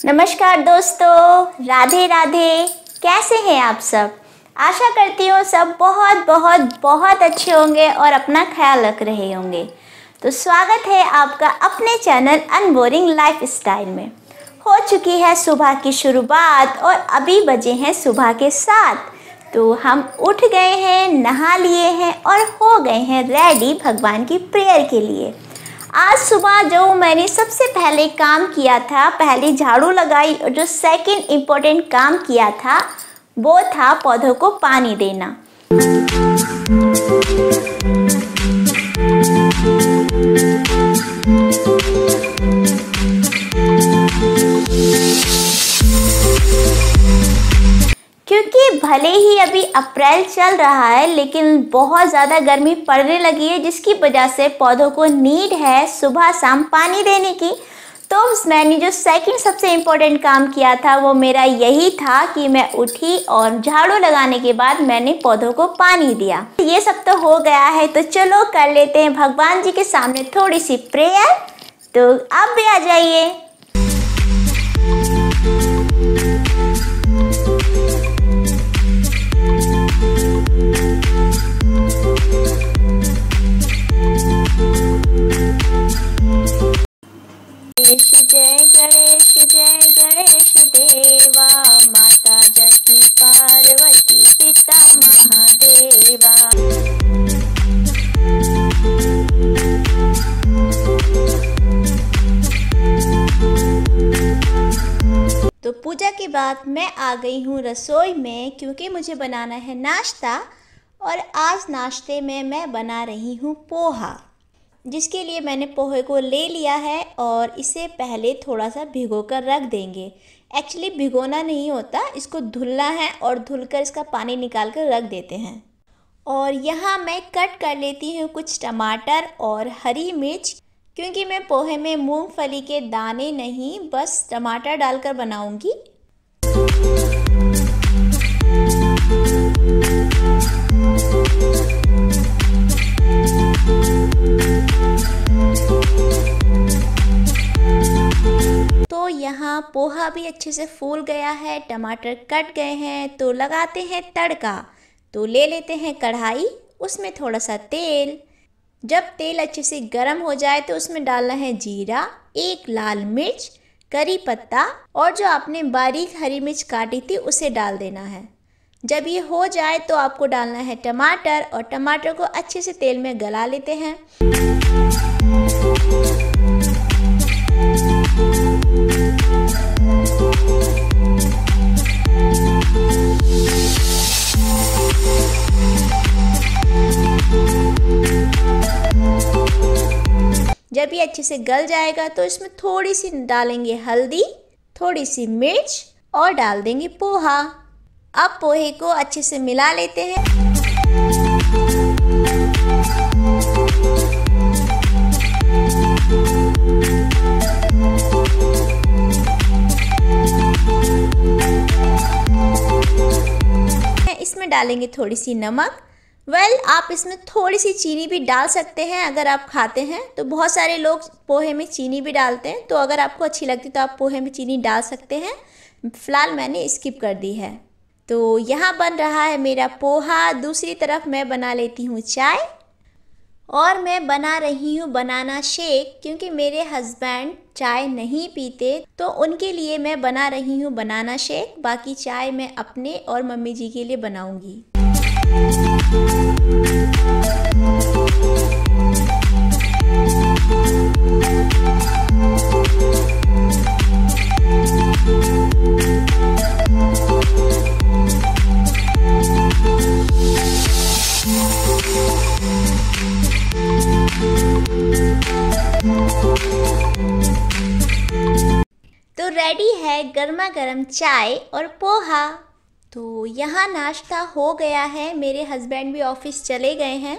नमस्कार दोस्तों, राधे राधे। कैसे हैं आप सब? आशा करती हूँ सब बहुत बहुत बहुत अच्छे होंगे और अपना ख्याल रख रहे होंगे। तो स्वागत है आपका अपने चैनल अनबोरिंग लाइफ स्टाइल में। हो चुकी है सुबह की शुरुआत और अभी बजे हैं सुबह के 7। तो हम उठ गए हैं, नहा लिए हैं और हो गए हैं रेडी भगवान की प्रेयर के लिए। आज सुबह जो मैंने सबसे पहले काम किया था, पहले झाड़ू लगाई और जो सेकंड इम्पोर्टेंट काम किया था वो था पौधों को पानी देना। क्योंकि भले ही अभी अप्रैल चल रहा है लेकिन बहुत ज़्यादा गर्मी पड़ने लगी है, जिसकी वजह से पौधों को नीड है सुबह शाम पानी देने की। तो मैंने जो सेकंड सबसे इम्पोर्टेंट काम किया था वो मेरा यही था कि मैं उठी और झाड़ू लगाने के बाद मैंने पौधों को पानी दिया। ये सब तो हो गया है, तो चलो कर लेते हैं भगवान जी के सामने थोड़ी सी प्रेयर। तो आप भी आ जाइए। जय गणेश देवा, माता जकी पार्वती पिता महादेवा। तो पूजा के बाद मैं आ गई हूँ रसोई में, क्योंकि मुझे बनाना है नाश्ता। और आज नाश्ते में मैं बना रही हूँ पोहा, जिसके लिए मैंने पोहे को ले लिया है और इसे पहले थोड़ा सा भिगो कर रख देंगे। एक्चुअली भिगोना नहीं होता, इसको धुलना है और धुलकर इसका पानी निकाल कर रख देते हैं। और यहाँ मैं कट कर लेती हूँ कुछ टमाटर और हरी मिर्च, क्योंकि मैं पोहे में मूंगफली के दाने नहीं बस टमाटर डालकर बनाऊँगी। तो यहाँ पोहा भी अच्छे से फूल गया है, टमाटर कट गए हैं, तो लगाते हैं तड़का। तो ले लेते हैं कढ़ाई, उसमें थोड़ा सा तेल। जब तेल अच्छे से गर्म हो जाए तो उसमें डालना है जीरा, एक लाल मिर्च, करी पत्ता और जो आपने बारीक हरी मिर्च काटी थी उसे डाल देना है। जब ये हो जाए तो आपको डालना है टमाटर और टमाटर को अच्छे से तेल में गला लेते हैं। जब ये अच्छे से गल जाएगा तो इसमें थोड़ी सी डालेंगे हल्दी, थोड़ी सी मिर्च और डाल देंगे पोहा। अब पोहे को अच्छे से मिला लेते हैं। इसमें डालेंगे थोड़ी सी नमक। आप इसमें थोड़ी सी चीनी भी डाल सकते हैं अगर आप खाते हैं। तो बहुत सारे लोग पोहे में चीनी भी डालते हैं, तो अगर आपको अच्छी लगती तो आप पोहे में चीनी डाल सकते हैं। फ़िलहाल मैंने स्किप कर दी है। तो यहाँ बन रहा है मेरा पोहा। दूसरी तरफ मैं बना लेती हूँ चाय और मैं बना रही हूँ बनाना शेक, क्योंकि मेरे हस्बैंड चाय नहीं पीते, तो उनके लिए मैं बना रही हूँ बनाना शेक। बाकी चाय मैं अपने और मम्मी जी के लिए बनाऊँगी। तो रेडी है गर्मा गर्म चाय और पोहा। तो यहाँ नाश्ता हो गया है, मेरे हस्बैंड भी ऑफिस चले गए हैं।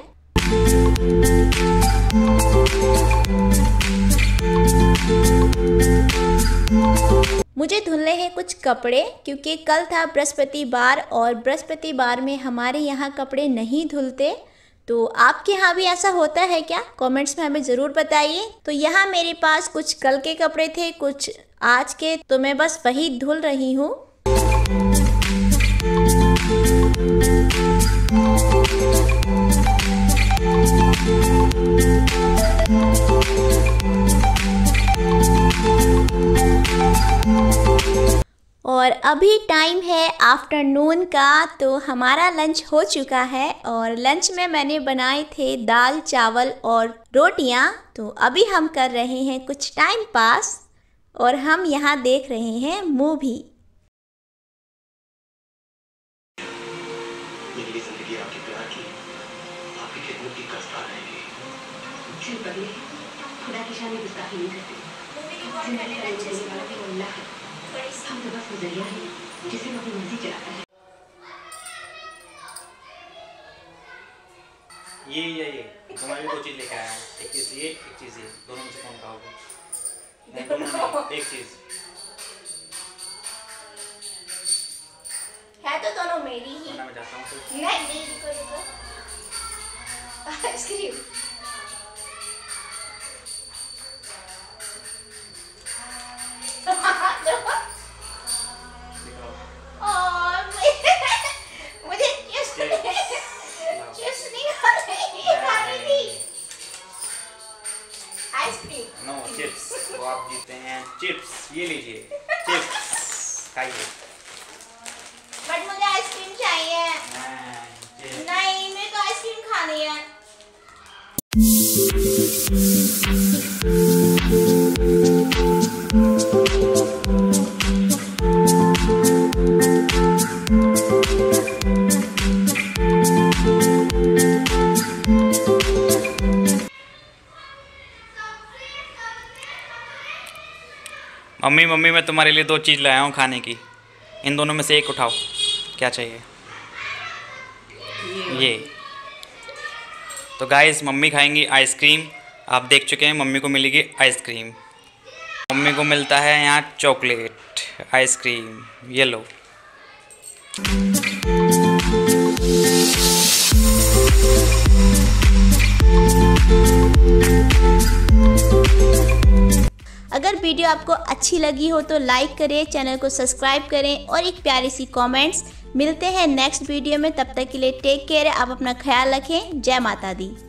मुझे धुलने हैं कुछ कपड़े, क्योंकि कल था बृहस्पतिवार और बृहस्पतिवार में हमारे यहाँ कपड़े नहीं धुलते। तो आपके यहाँ भी ऐसा होता है क्या? कमेंट्स में हमें ज़रूर बताइए। तो यहाँ मेरे पास कुछ कल के कपड़े थे, कुछ आज के तो मैं बस वही धुल रही हूँ। और अभी टाइम है आफ्टरनून का, तो हमारा लंच हो चुका है और लंच में मैंने बनाए थे दाल चावल और रोटियां। तो अभी हम कर रहे हैं कुछ टाइम पास और हम यहाँ देख रहे हैं मूवी। मेरी जिंदगी आपके प्यार की, आपकी खिदमत की कसता रहेगी। चल पगले, खुदा की शान में गुस्ताखी नहीं करती। जिंदगी का एक चलने वाला तो अल्लाह है। हम तो बस गुजरिया है जिसे वो अपनी मर्जी चलाता है। ये तुम्हारे दो चीज लेके आया हूँ, एक चीज ये, एक चीज ये, दोनों में से कौन खाओगे? नहीं, दोनों नहीं, एक चीज है तो दोनों मेरी ही। मैं जाता हूँ तो नहीं रुको आइसक्रीम। मुझे चिप्स नहीं खानी थी। आइसक्रीम। नो चिप्स, तो आप जीते हैं चिप्स। ये लीजिए चिप्स, खाइए। बट मुझे आइसक्रीम चाहिए। नहीं, मेरे को आइसक्रीम खानी है। मम्मी मैं तुम्हारे लिए दो चीज़ लाया हूँ खाने की, इन दोनों में से एक उठाओ, क्या चाहिए? ये तो गाइस मम्मी खाएंगी आइसक्रीम। आप देख चुके हैं मम्मी को मिलेगी आइसक्रीम, मम्मी को मिलता है यहाँ चॉकलेट आइसक्रीम। ये लो। अगर वीडियो आपको अच्छी लगी हो तो लाइक करें, चैनल को सब्सक्राइब करें और एक प्यारी सी कमेंट्स। मिलते हैं नेक्स्ट वीडियो में, तब तक के लिए टेक केयर। आप अपना ख्याल रखें। जय माता दी।